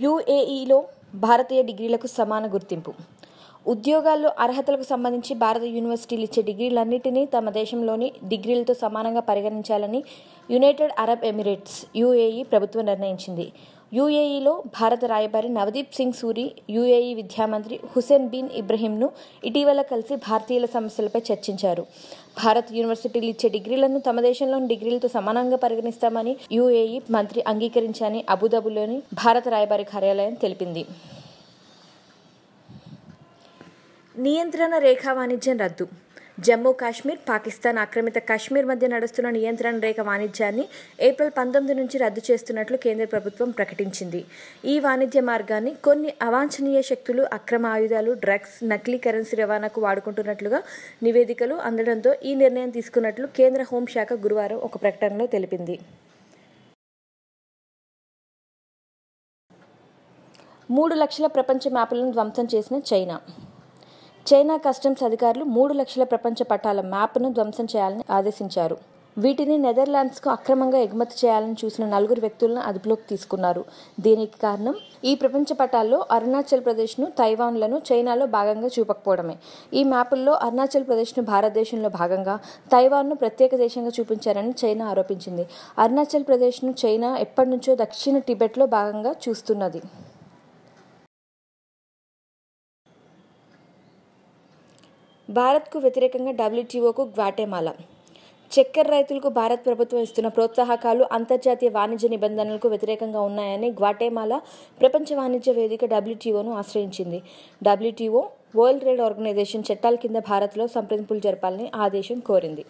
యుఏఈలో భారతీయ డిగ్రీలకు సమాన గుర్తింపు. ఉద్యోగాల్లో అర్హతలకు సంబంధించి భారత యూనివర్సిటీలు ఇచ్చే డిగ్రీలన్నింటినీ తమ దేశంలోని డిగ్రీలతో సమానంగా పరిగణించాలని యునైటెడ్ అరబ్ ఎమిరేట్స్ యుఏఈ ప్రభుత్వం నిర్ణయించింది. యుఏఈలో భారత రాయబారి నవదీప్ సింగ్ సూరి యుఏఈ విద్యామంత్రి హుసేన్ బిన్ ఇబ్రహీంను ఇటీవల కలిసి భారతీయుల సమస్యలపై చర్చించారు. భారత్ యూనివర్సిటీలు ఇచ్చే డిగ్రీలను తమ దేశంలోని డిగ్రీలతో సమానంగా పరిగణిస్తామని యుఏఈ మంత్రి అంగీకరించారని అబుదాబిలోని భారత రాయబారి కార్యాలయం తెలిపింది. నియంత్రణ రేఖా వాణిజ్యం రద్దు. జమ్మూ కాశ్మీర్, పాకిస్తాన్ ఆక్రమిత కాశ్మీర్ మధ్య నడుస్తున్న నియంత్రణ రేఖ వాణిజ్యాన్ని ఏప్రిల్ 19 నుంచి రద్దు చేస్తున్నట్లు కేంద్ర ప్రభుత్వం ప్రకటించింది. ఈ వాణిజ్య మార్గాన్ని కొన్ని అవాంఛనీయ శక్తులు అక్రమ ఆయుధాలు, డ్రగ్స్, నకిలీ కరెన్సీ రవాణాకు వాడుకుంటున్నట్లుగా నివేదికలు అందడంతో ఈ నిర్ణయం తీసుకున్నట్లు కేంద్ర హోంశాఖ గురువారం ఒక ప్రకటనలో తెలిపింది. 3 లక్షల ప్రపంచ మ్యాపులను ధ్వంసం చేసిన చైనా కస్టమ్స్ అధికారులు 3 లక్షల ప్రపంచ పటాల మ్యాప్ను ధ్వంసం చేయాలని ఆదేశించారు. వీటిని నెదర్లాండ్స్కు అక్రమంగా ఎగుమతి చేయాలని చూసిన 4 వ్యక్తులను అదుపులోకి తీసుకున్నారు. దీనికి కారణం ఈ ప్రపంచ పటాల్లో అరుణాచల్ ప్రదేశ్ను, తైవాన్లను చైనాలో భాగంగా చూపకపోవడమే. ఈ మ్యాపుల్లో అరుణాచల్ ప్రదేశ్ను భారతదేశంలో భాగంగా, తైవాన్ను ప్రత్యేక దేశంగా చూపించారని చైనా ఆరోపించింది. అరుణాచల్ ప్రదేశ్ను చైనా ఎప్పటి నుంచో దక్షిణ టిబెట్లో భాగంగా చూస్తున్నది. భారత్కు వ్యతిరేకంగా WTOకు గ్వాటెమాలా. చక్కెర రైతులకు భారత ప్రభుత్వం ఇస్తున్న ప్రోత్సాహకాలు అంతర్జాతీయ వాణిజ్య నిబంధనలకు వ్యతిరేకంగా ఉన్నాయని గ్వాటెమాలా ప్రపంచ వాణిజ్య వేదిక WTOను ఆశ్రయించింది. WTO వరల్డ్ ట్రేడ్ ఆర్గనైజేషన్ చట్టాల కింద భారత్లో సంప్రదింపులు జరపాలని ఆ దేశం కోరింది.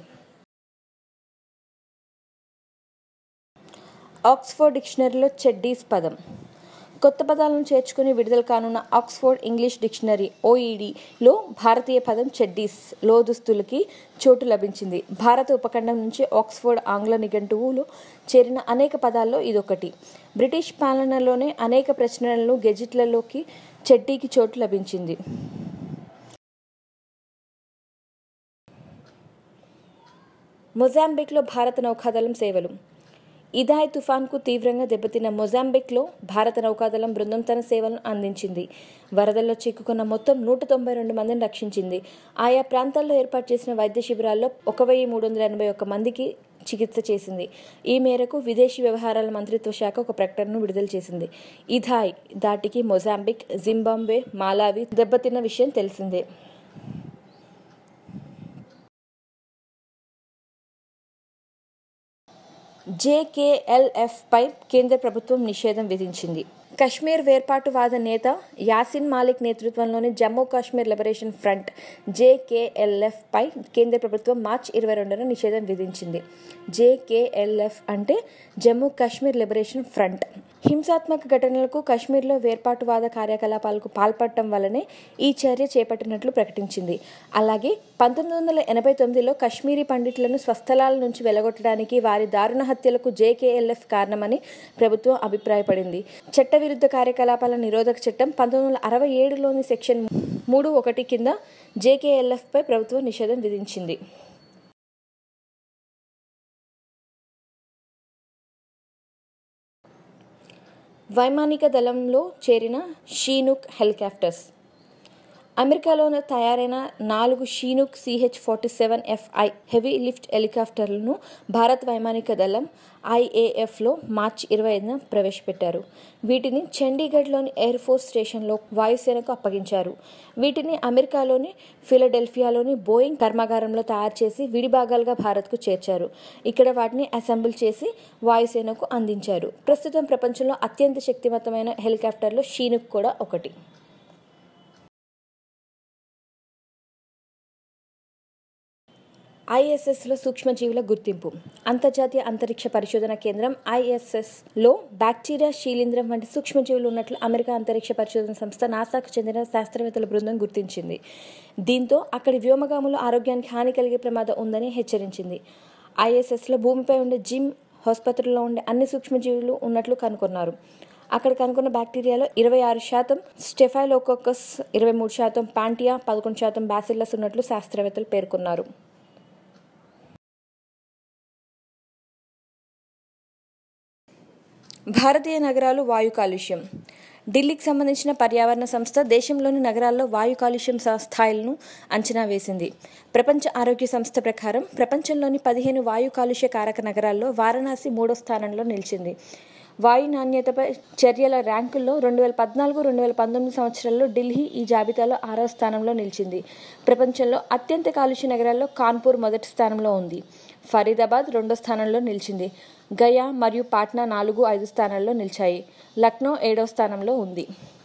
ఆక్స్ఫోర్డ్ డిక్షనరీలో చెడ్డీస్ పదం. కొత్త పదాలను చేర్చుకుని విడుదల కానున్న ఆక్స్ఫోర్డ్ ఇంగ్లీష్ డిక్షనరీ OEDలో భారతీయ పదం చెడ్డీస్, లోదుస్తులకి చోటు లభించింది. భారత ఉపఖండం నుంచి ఆక్స్ఫోర్డ్ ఆంగ్ల నిఘంటువులో చేరిన అనేక పదాల్లో ఇదొకటి. బ్రిటిష్ పాలనలోనే అనేక ప్రచురణలు, గెజిట్లలోకి చెడ్డీకి చోటు లభించింది. మొజాంబిక్లో భారత నౌకాదళం సేవలు. ఇదాయ్ తుఫాన్కు తీవ్రంగా దెబ్బతిన్న మొజాంబిక్లో భారత నౌకాదళం బృందం తన సేవలను అందించింది. వరదల్లో చిక్కుకున్న మొత్తం 192 మందిని రక్షించింది. ఆయా ప్రాంతాల్లో ఏర్పాటు చేసిన వైద్య శిబిరాల్లో 1381 మందికి చికిత్స చేసింది. ఈ మేరకు విదేశీ వ్యవహారాల మంత్రిత్వ శాఖ ఒక ప్రకటనను విడుదల చేసింది. ఇదాయ్ దాటికి మొజాంబిక్, జింబాబ్వే, మాలావి దెబ్బతిన్న విషయం తెలిసిందే. JKLFపై కేంద్ర ప్రభుత్వం నిషేధం విధించింది. కశ్మీర్ వేర్పాటువాద నేత యాసిన్ మాలిక్ నేతృత్వంలోని జమ్మూ కాశ్మీర్ లిబరేషన్ ఫ్రంట్ JKLFపై కేంద్ర ప్రభుత్వం మార్చి 22న నిషేధం విధించింది. JKLF అంటే జమ్మూ కాశ్మీర్ లిబరేషన్ ఫ్రంట్. హింసాత్మక ఘటనలకు, కశ్మీర్లో వేర్పాటువాద కార్యకలాపాలకు పాల్పడటం వల్లనే ఈ చర్య చేపట్టినట్లు ప్రకటించింది. అలాగే 1989లో కశ్మీరీ పండితులను స్వస్థలాల నుంచి వెళ్లగొట్టడానికి, వారి దారుణ హత్యలకు JKLF కారణమని ప్రభుత్వం అభిప్రాయపడింది. చట్టవిరుద్ధ కార్యకలాపాల నిరోధక చట్టం 1967లోని సెక్షన్ 3(1) కింద JKLFపై ప్రభుత్వం నిషేధం విధించింది. వైమానిక దళంలో చేరిన షీనుక్ హెలికాప్టర్స్. అమెరికాలో తయారైన 4 షీనుక్ CH-47FI హెవీ లిఫ్ట్ హెలికాప్టర్లను భారత వైమానిక దళం IAFలో మార్చి 25న ప్రవేశపెట్టారు. వీటిని చండీగఢ్లోని ఎయిర్ ఫోర్స్ స్టేషన్లో వాయుసేనకు అప్పగించారు. వీటిని అమెరికాలోని ఫిలడెల్ఫియాలోని బోయింగ్ కర్మాగారంలో తయారు చేసి విడిభాగాలుగా భారత్కు చేర్చారు. ఇక్కడ వాటిని అసెంబుల్ చేసి వాయుసేనకు అందించారు. ప్రస్తుతం ప్రపంచంలో అత్యంత శక్తివంతమైన హెలికాప్టర్లో షీనుక్ కూడా ఒకటి. ISSలో సూక్ష్మజీవుల గుర్తింపు. అంతర్జాతీయ అంతరిక్ష పరిశోధన కేంద్రం ISSలో బ్యాక్టీరియా, శీలింద్రం వంటి సూక్ష్మజీవులు ఉన్నట్లు అమెరికా అంతరిక్ష పరిశోధన సంస్థ నాసాకు చెందిన శాస్త్రవేత్తల బృందం గుర్తించింది. దీంతో అక్కడి వ్యోమగాముల ఆరోగ్యానికి హాని కలిగే ప్రమాదం ఉందని హెచ్చరించింది. ISSలో భూమిపై ఉండే జిమ్, ఆసుపత్రుల్లో ఉండే అన్ని సూక్ష్మజీవులు ఉన్నట్లు కనుగొన్నారు. అక్కడ కనుగొన్న బ్యాక్టీరియాలో 26% స్టెఫైలోకోకస్, 23% పాంటియా, 11% బ్యాసిల్లస్ ఉన్నట్లు శాస్త్రవేత్తలు పేర్కొన్నారు. భారతీయ నగరాలు వాయు కాలుష్యం. ఢిల్లీకి సంబంధించిన పర్యావరణ సంస్థ దేశంలోని నగరాల్లో వాయు కాలుష్యం స్థాయిలను అంచనా వేసింది. ప్రపంచ ఆరోగ్య సంస్థ ప్రకారం ప్రపంచంలోని 15 వాయు కాలుష్య కారక నగరాల్లో వారణాసి 3వ స్థానంలో నిలిచింది. వాయు నాణ్యతపై చర్యల ర్యాంకుల్లో 2014-2019 సంవత్సరాల్లో ఢిల్లీ ఈ జాబితాలో 6వ స్థానంలో నిలిచింది. ప్రపంచంలో అత్యంత కాలుష్య నగరాల్లో కాన్పూర్ మొదటి స్థానంలో ఉంది. ఫరీదాబాద్ 2వ స్థానంలో నిలిచింది. గయా మరియు పాట్నా 4, 5 స్థానాల్లో నిలిచాయి. లక్నో 7వ స్థానంలో ఉంది.